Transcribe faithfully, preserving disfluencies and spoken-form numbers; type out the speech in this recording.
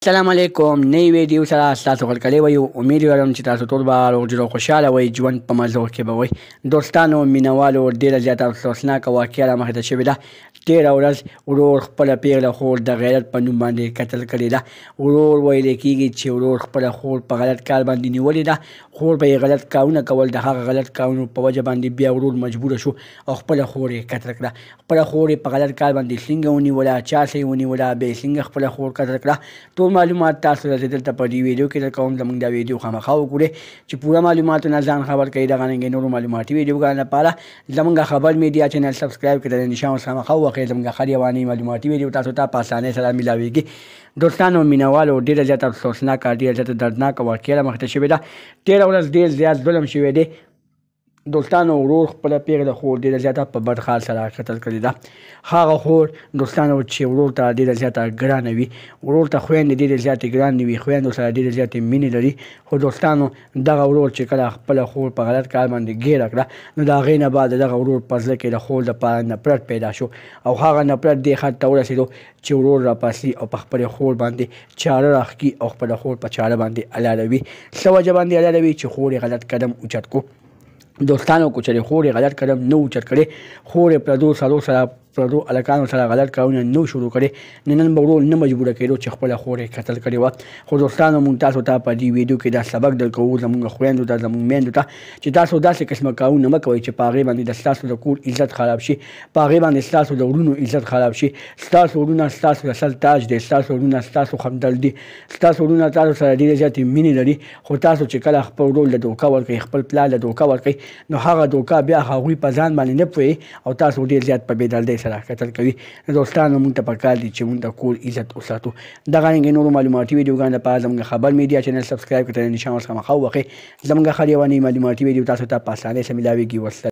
سلام علیکم. نوی ویډیو سره ستاسو غلکلی وی. امید لرم چې تاسو ټول به روغ جوړ او خوشحاله وئ، ژوند په مزو کې به وئ. دوستانو مینوالو ډېره زیاته افسوسناکه واقعه رامخې ته شوې ده. تېره ورځ ورور خپله پیغله خور د غیرت په نوم باندې قتل کړې ده. ورور ویلی کېږي چې ورور خپله خور په غلط کار باندې نیولې ده. خور به یې غلط کارونه کول، د هغه غلط کارونو په وجه باندې بیا ورور مجبوره شو او خپله خور یې قتل کړه. خپله خور یې په غلط کار باندې څنګه ونیوله، چا سره یې ونیوله، بیا یې څنګه خپله خور قتل کړه. ټول معلومات تاسو ته دلته په دې ویډیو کې درکوم. زموږ دا ویډیو خامخا وګورئ چې پوره معلوماتو نه ځان خبر کړئ. دغه رنګې نورو معلوماتي ویډیوګانو لپاره زموږ خبر میډیا چینل سبسکرایب کړئ، د نشان ورسره خامخا ووهئ. زموږ هر یواني معلوماتي ویډیو تاسو ته په اسانۍ سره میلاویږي. دوستانو مینوالو ډېره زیاته افسوسناکه، ډېره زیاته دردناکه واقعه رامخې ته شوې ده. تېره ورځ ډېر زیات ظلم شوی دی. دوستانو ورور خپله پیغله خور ډېره زیاته په بد حال سره قتل کړې ده. هغه خور دوستانو چې ورور ته ډېره زیاته ګرانه وي، ورور ته خویندې ډېرې زیاتې ګرانې وي، خویندو سره ډېرې زیاتې مینې لري. خو دوستانو دغه ورور چې کله خپله خور په غلط کار باندې ګیره کړه، نو د هغې نه بعد دغه ورور په زړه کې د خور دپاره نفرت پیدا شو او هغه نفرت دې حد ته ورسېدو چې ورور راپاڅي او په خپلې خور باندې چاړه راښکي او خپله خور په چاړه باندې الاړوي. څه وجه باندې الاړوي؟ چې خور یې غلط قدم اوچت کو. دوستانو که چېرې خور یې غلط قدم نه اوچت کړی، خور یې پردو سړو سره پردو هلکانو سره غلط کارونه نه شروع کړی، نو نن به ورور نه مجبوره کېدو چې خپله خور یې قتل کړې وه. خو دوستانو مونږ تاسو ته په دې ویډیو کې دا سبق درکوو، زموږ خویندو ته، زموږ میندو ته، چې تاسو داسې قسمه کارونه مه کوئ چې په هغې باندې د ستاسو د کور عزت خراب شي، په هغې باندې ستاسو د وروڼو عزت خراب شي. ستاسو وروڼه ستاسو د سر تاج دی، ستاسو وروڼه ستاسو همدل دي، ستاسو وروڼه تاسو سره ډېرې زیاتې مینې لري. خو تاسو چې کله خپل ورور له دوکه ورکوئ، خپل پلار له دوکه ورکوئ، نو هغه دوکه بیا هغوی په ځان باندې نه پوهېږي او تاسو ډېر زیات په بېدردۍ سره قتل کوي. دوستانو مونږ ته پکار دي چې مونږ د کور عزت وساتو. دغه رنګې نورو معلوماتي ویډیوګانو لپاره زموږ خبر میډیا چینل سبسکرایب کړئ، د نشان ورسره خامخا ووهئ. زموږ هر یواني معلوماتي ویډیو تاسو ته په اسانۍ سره میلاویږي.